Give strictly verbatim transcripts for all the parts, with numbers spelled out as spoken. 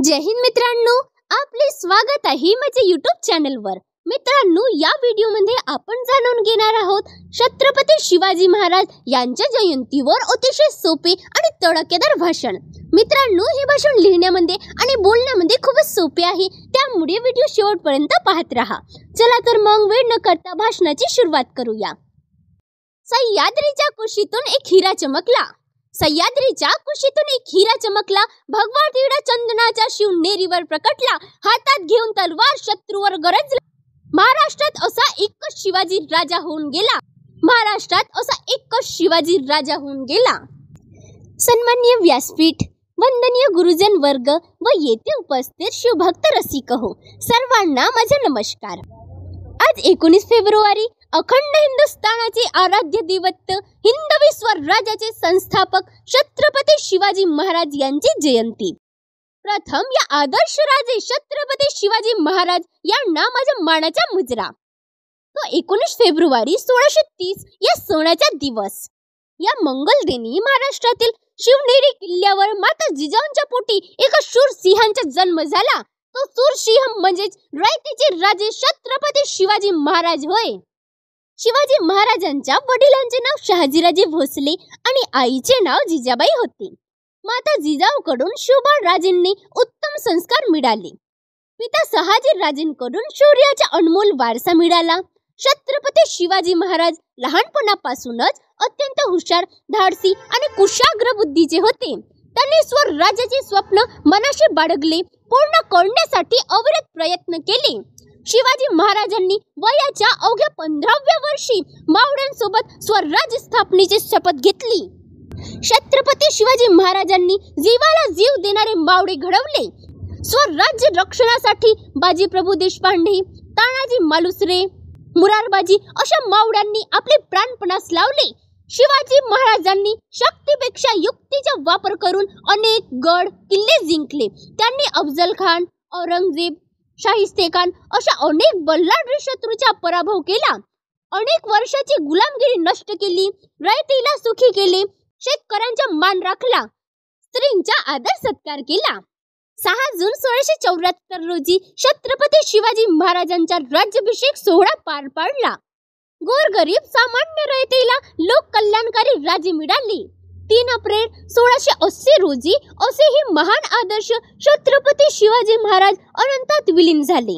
जय हिंद मित्रांनो, आपले स्वागत आहे माझ्या यूट्यूब चॅनलवर। मित्रांनो, या व्हिडिओमध्ये आपण जाणून घेणार आहोत छत्रपती शिवाजी महाराज यांच्या जयंतीवर अतिशय सोपे आणि तडकेदार भाषण। मित्रांनो, हे भाषण लिहिण्यामध्ये आणि बोलण्यामध्ये खूपच सोपे आहे, त्यामुळे व्हिडिओ शेवटपर्यंत पाहत रहा। चला तर मग वेळ न करता भाषणाची सुरुवात करूया। सह्याद्रीच्या कुशीतून एक हिरा चमकला। सह्याद्रीच्या कुशीतून एक हिरा चमकला। भगवा टिळा चंदनाच्या शिवनेरीवर प्रकटला। हातात घेऊन तलवार शत्रूवर गरजला। महाराष्ट्रात असा एकच शिवाजी राजा होऊन गेला। महाराष्ट्रात असा एकच शिवाजी राजा होऊन गेला। सन्माननीय व्यासपीठ, वंदनीय गुरुजन वर्ग व येथे उपस्थित शिवभक्त रसिक हो, सर्वांना माझा नमस्कार। आज एकोणीस फेब्रुवारी अखंड हिंदुस्थानाचे आराध्य दैवत हिंदवी स्वराज्याचे संस्थापक छत्रपती शिवाजी महाराज यांची जयंती। प्रथम या आदर्श राजे छत्रपती शिवाजी महाराज यांना माझ्या मानाचा मुजरा। तो एकोणीस फेब्रुवारी सोळाशे तीस या सणाचा दिवस। या मंगलदिनी महाराष्ट्रातील शिवनेरी किल्ल्यावर माता जिजाऊंच्या पोटी एका शूर सिंहाचा जन्म झाला। तो शूर सिंह म्हणजेच रयतेचे राजे छत्रपती शिवाजी महाराज होय। शिवाजी महाराजांच्या वडिलांचे नाव शहाजीराजे भोसले आणि आईचे नाव जिजाबाई होते। माता जिजाऊकडून शिवबा राजेंनी उत्तम संस्कार मिळाले। पिता शहाजी राजेंकडून शौर्याचा अनमोल वारसा मिळाला। छत्रपती शिवाजी महाराज लहानपणापासूनच अत्यंत हुशार, धाडसी आणि कुशाग्र बुद्धीचे होते। त्यांनी स्वराज्याचे स्वप्न मनाशी बाळगले, पूर्ण करण्यासाठी अविरत प्रयत्न केले। शिवाजी महाराजांनी वयाच्या अवघ्या पंधराव्या वर्षी मावळ्यांसोबत स्वराज्य स्थापनेची शपथ घेतली। छत्रपती शिवाजी महाराजांनी जीवाला जीव देणारे मावळे घडवले। स्वराज्य रक्षणासाठी बाजीप्रभू देशपांडे, तानाजी मालुसरे, मुरारबाजी अशा मावळ्यांनी आपले प्राणपणास लावले। शिवाजी महाराजांनी शक्तीपेक्षा युक्तीचा वापर करून अनेक गड किल्ले जिंकले। त्यांनी अफजल खान, औरंगजेब, शाहिस्तेखान अशा अनेक बलाढ्य शत्रूचा पराभव केला। अनेक वर्षाची गुलामगिरी नष्ट केली, रयतेला सुखी केले, शेतकऱ्यांचा मान राखला, स्त्रींचा आदर सत्कार केला। सहा जून सोळाशे चौऱ्याहत्तर रोजी छत्रपती शिवाजी महाराजांचा राज्याभिषेक सोहळा पार पडला। गोरगरीब सामान्य रयतेला लोक कल्याणकारी राजे मिळाले। तीन एप्रिल सोळाशे अस्सी रोजी असेही महान आदर्श छत्रपती शिवाजी महाराज अनंतात विलीन झाले।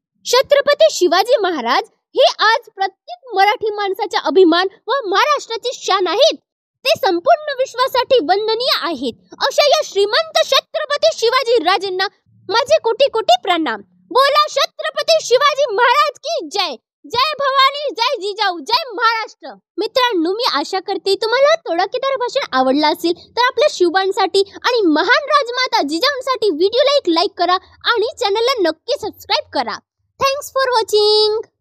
छत्रपती शिवाजी महाराज हे आज प्रत्येक मराठी माणसाचा अभिमान व महाराष्ट्राची शान आहेत। ते संपूर्ण विश्वासाठी वंदनीय आहेत। अशा या श्रीमंत छत्रपती शिवाजी राजांना माझे कोटी कोटी प्रणाम। बोला छत्रपती शिवाजी महाराज की जय। जय भवानी, जय जिजाऊ, जय महाराष्ट्र। मित्रांनो, मी आशा करते तुम्हाला तडकेदार भाषण आवडलं असेल तर आपल्या शिवबांसाठी आणि महान राजमाता जिजाऊंसाठी व्हिडिओला एक लाईक करा आणि चॅनलला नक्की सबस्क्राईब करा। Thanks for watching.